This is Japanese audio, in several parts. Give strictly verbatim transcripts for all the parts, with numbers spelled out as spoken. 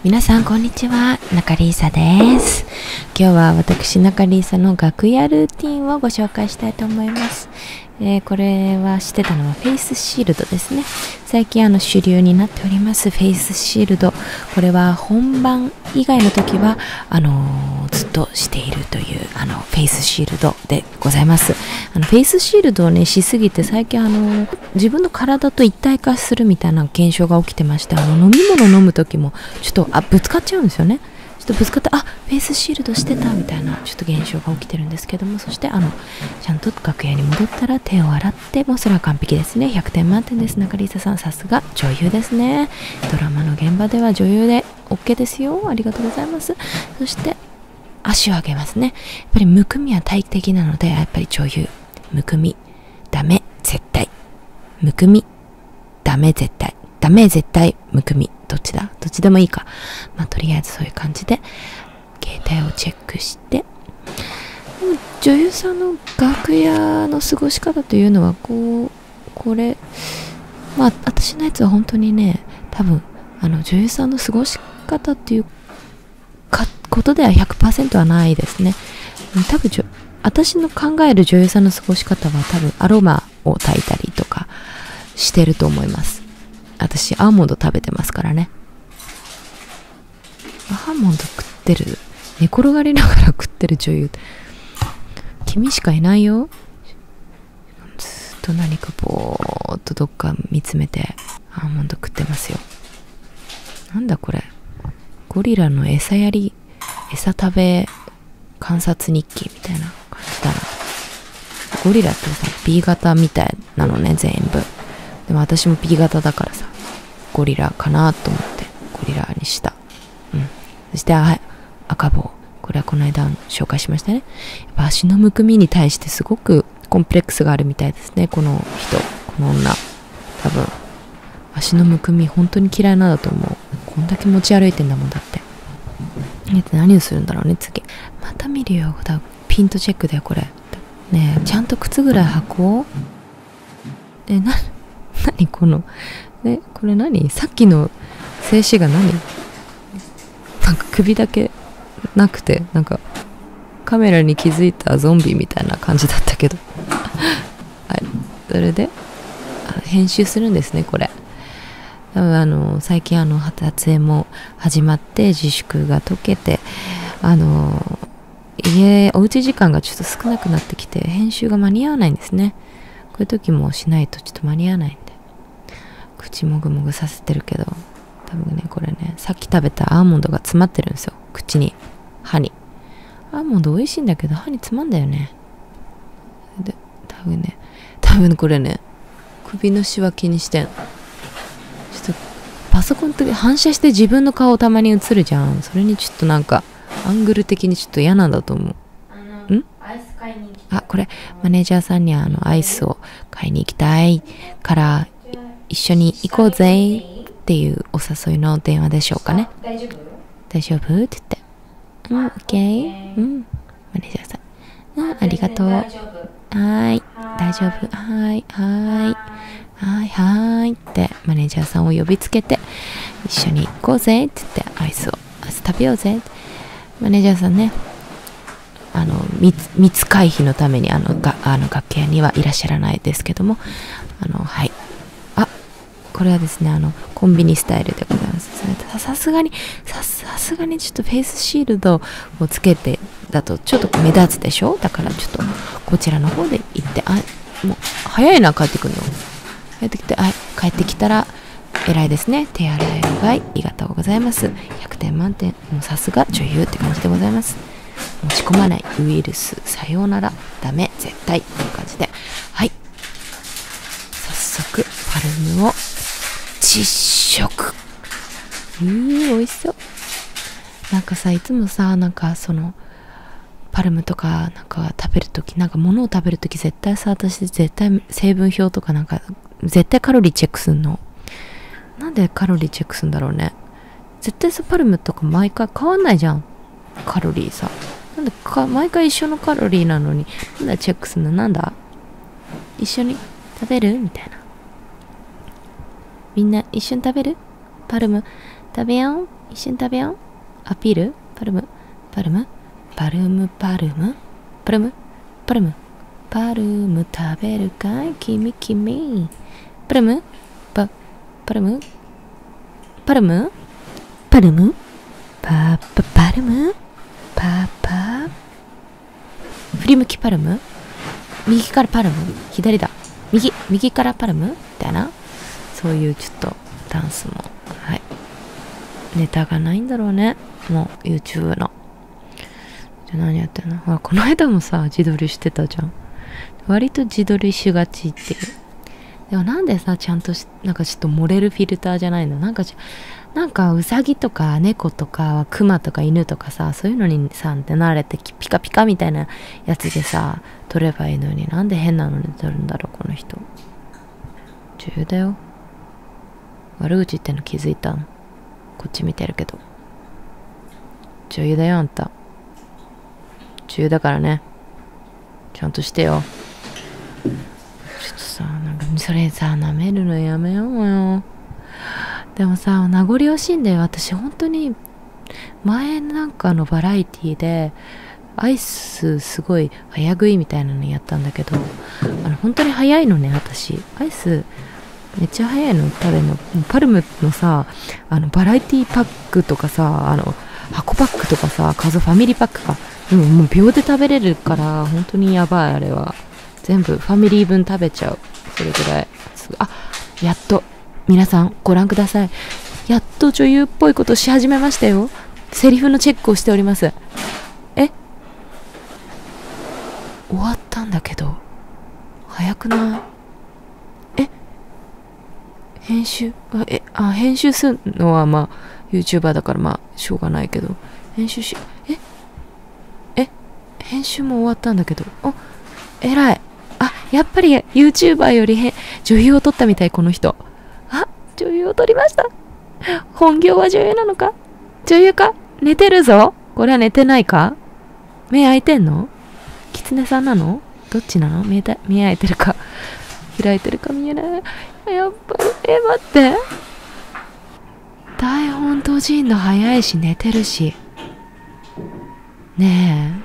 皆さんこんにちは、中里依紗です。今日は私中里依紗の楽屋ルーティンをご紹介したいと思います。えー、これはしてたのはフェイスシールドですね。最近あの主流になっておりますフェイスシールド。これは本番以外の時はあのー、ずっとしているというあのフェイスシールドでございます。あのフェイスシールドをねしすぎて最近あのー、自分の体と一体化するみたいな現象が起きてまして、あの飲み物飲む時もちょっとあぶつかっちゃうんですよね。ちょっとぶつかって、あ、フェイスシールドしてたみたいなちょっと現象が起きてるんですけども、そしてあのちゃんと楽屋に戻ったら手を洗って、もうそれは完璧ですね。ひゃくてん満点です。中里依紗さん、さすが女優ですね。ドラマの現場では女優で OK ですよ。ありがとうございます。そして足を上げますね。やっぱりむくみは大敵なので、やっぱり女優むくみダメ絶対、むくみダメ絶対、ダメ絶対、むくみどっちだ、どっちでもいいか、まあとりあえずそういう感じで携帯をチェックして、女優さんの楽屋の過ごし方というのはこう、これまあ私のやつは本当にね、多分あの女優さんの過ごし方っていうかことでは ひゃくパーセント はないですね。多分私の考える女優さんの過ごし方は多分アロマを焚いたりとかしてると思います。私アーモンド食べてますからね。アーモンド食ってる、寝転がりながら食ってる女優、君しかいないよ。ずっと何かぼーっとどっか見つめてアーモンド食ってますよ。なんだこれ、ゴリラの餌やり、餌食べ観察日記みたいな感じだな。ゴリラってさ ビー 型みたいなのね、全部。でも私も ビー 型だからさ、ゴリラかなと思ってゴリラにした。うん。そして、はい、赤棒。これはこの間紹介しましたね。やっぱ足のむくみに対してすごくコンプレックスがあるみたいですね、この人、この女。多分足のむくみ本当に嫌いなんだと思う。こんだけ持ち歩いてんだもんだって。何をするんだろうね、次。また見るよ。だピントチェックだよ、これ。ねえ、ちゃんと靴ぐらい履こう。え、な、なにこの、え、これ何、さっきの静止画何、なんか首だけなくて、なんかカメラに気づいたゾンビみたいな感じだったけどはい、それで編集するんですね、これ。多分あの最近あの撮影も始まって自粛が解けて、あの家おうち時間がちょっと少なくなってきて、編集が間に合わないんですね。こういう時もしないとちょっと間に合わないんで、口もぐもぐさせてるけど、多分ねこれね、さっき食べたアーモンドが詰まってるんですよ、口に、歯に。アーモンド美味しいんだけど歯に詰まんだよね。で多分ね多分これね、首のシワ気にしてん。ちょっとパソコンって反射して自分の顔たまに映るじゃん。それにちょっとなんかアングル的にちょっと嫌なんだと思う。んあ、これマネージャーさんにはあのアイスを買いに行きたいから一緒に行こうぜっていうお誘いの電話でしょうかね。大丈夫大丈夫って言って、うん、オッケー、うん、マネージャーさん、うん、ありがとう、はーい、大丈夫、はーい、はーい、はーい、はーいってマネージャーさんを呼びつけて、一緒に行こうぜって言って、アイスを、アイス食べようぜって。マネージャーさんね、あの密密回避のためにあのがあの楽屋にはいらっしゃらないですけども、あのはい、あ、これはですね、あのコンビニスタイルでございます。さすがにさすがにちょっとフェイスシールドをつけてだとちょっと目立つでしょ。だからちょっとこちらの方で行って、あ、もう早いな、帰ってくるの。帰ってきて、あ、帰ってきたら偉いですね。手洗いうがいありがとうございます。ひゃくてん満点。もうさすが女優って感じでございます。持ち込まないウイルス、さようなら、ダメ絶対という感じで、はい、早速パルムを実食。うー、美味しそう。なんかさ、いつもさ、なんかそのパルムとかなんか食べるとき、なんか物を食べるとき絶対さ、私絶対成分表とかなんか絶対カロリーチェックすんの。なんでカロリーチェックするんだろうね。絶対さ、パルムとか毎回変わんないじゃん、カロリーさ。なんでか毎回一緒のカロリーなのになんだチェックするの。なんだ、一緒に食べるみたいな。みんな一緒に食べる、パルム食べよう一緒に食べよう。アピールパルムパルムパルムパルムパルムパルムパルム食べるかい君君パルムパパルムパルムパルムパパパルムパパ振り向きパルム右からパルム左だ右右からパルムみたいな、そういうちょっとダンスも、はい、ネタがないんだろうね、もう YouTube の。じゃあ何やってんの。ほらこの間もさ自撮りしてたじゃん。割と自撮りしがちっていう。でもなんでさちゃんとしなんかちょっと盛れるフィルターじゃないの。なんかなんかウサギとか猫とかクマとか犬とかさ、そういうのにさって慣れてピカピカみたいなやつでさ撮ればいいのに、なんで変なので撮るんだろうこの人。女優だよ。悪口言ってんの気づいたの。こっち見てるけど。女優だよあんた。女優だからね。ちゃんとしてよ。ちょっとさ、なんかそれさ舐めるのやめようよ。でもさ名残惜しいんだよ。私本当に前なんかのバラエティでアイスすごい早食いみたいなのやったんだけど、あの本当に早いのね私。アイスめっちゃ早いの食べるの。パルムのさあのバラエティパックとかさ、あの箱パックとかさ、カズファミリーパックか、でももう秒で食べれるから本当にやばい。あれは全部ファミリー分食べちゃう。それぐらい。あ、やっと皆さんご覧ください。やっと女優っぽいことし始めましたよ。セリフのチェックをしております。え終わったんだけど早くない？え編集あえあ編集するのはまあ YouTuber だからまあしょうがないけど、編集しええ編集も終わったんだけど、あ偉い。あやっぱり YouTuber よりへ女優を撮ったみたいこの人。あ女優を撮りました。本業は女優なのか、女優か。寝てるぞ。これは寝てないか。目開いてんの。狐さんなの。どっちなの。目だ目開いてるか開いてるか見えない。やっぱりえ待って台本閉じんの早いし寝てるしね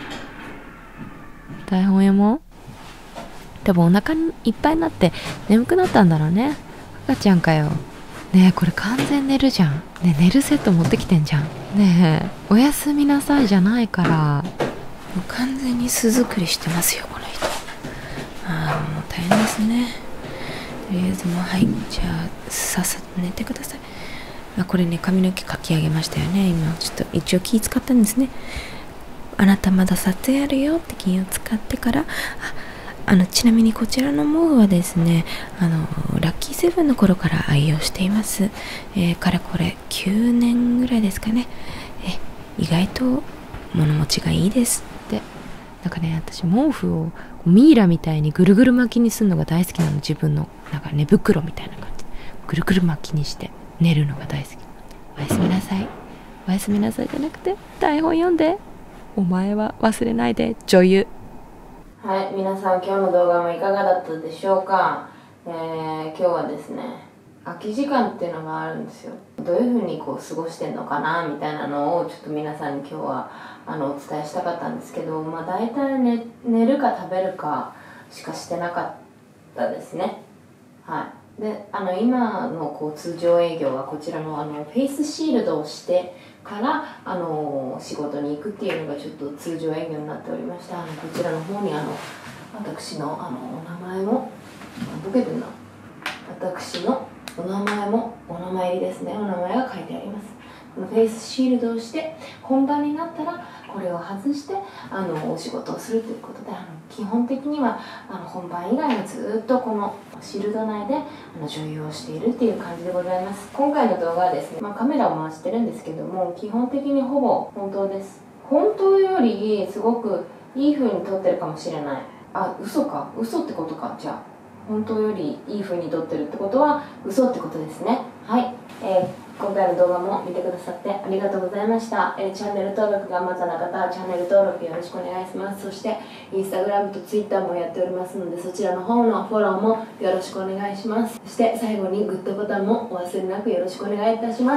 え。台本読もう。多分お腹いっぱいになって眠くなったんだろうね。赤ちゃんかよ。ねえこれ完全寝るじゃん。ねえ寝るセット持ってきてんじゃん。ねえおやすみなさいじゃないから、もう完全に巣作りしてますよこの人。ああもう大変ですね。とりあえずもうはい、じゃあさっさと寝てください。あこれね髪の毛かき上げましたよね。今ちょっと一応気使ったんですね。あなたまだ撮影あるよって気を使ってから。ああのちなみにこちらの毛布はですね、あのラッキーセブンの頃から愛用しています。えー、からこれきゅうねんぐらいですかね。え意外と物持ちがいいですって。なんかね私毛布をミイラみたいにぐるぐる巻きにするのが大好きなの。自分のなんか寝袋みたいな感じぐるぐる巻きにして寝るのが大好き。おやすみなさい。おやすみなさいじゃなくて台本読んで。お前は忘れないで女優。はい、皆さん今日の動画もいかがだったでしょうか。えー、今日はですね空き時間っていうのがあるんですよ。どういうふうにこう過ごしてんのかなみたいなのをちょっと皆さんに今日はあのお伝えしたかったんですけど、まあ大体 寝, 寝るか食べるかしかしてなかったですね。はい。であの今のこう通常営業はこちらのあのフェイスシールドをしてからあの仕事に行くっていうのがちょっと通常営業になっておりました。あのこちらの方にあの私のあのお名前もボケてんな。私のお名前もお名前入りですね。お名前が書いてあります。このフェイスシールドをして本番になったらこれを外してあのお仕事をするということで、あの基本的にはあの本番以外はずっとこのシールド内であの女優をしているっていう感じでございます。今回の動画はですね、まあ、カメラを回してるんですけども基本的にほぼ本当です。本当よりすごくいい風に撮ってるかもしれない。あ、嘘か。嘘ってことか。じゃあ本当よりいい風に撮ってるってことは嘘ってことですね。はい、えー、今回の動画も見てくださってありがとうございました。えー、チャンネル登録がまだな方はチャンネル登録よろしくお願いします。そしてインスタグラムとツイッターもやっておりますのでそちらの方のフォローもよろしくお願いします。そして最後にグッドボタンもお忘れなくよろしくお願いいたします。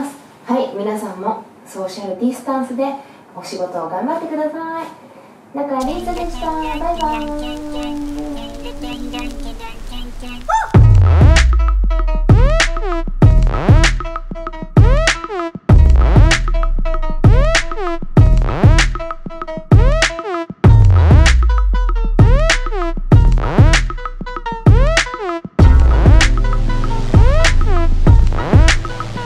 はい、皆さんもソーシャルディスタンスでお仕事を頑張ってください。だからリーザでした。バイバイ。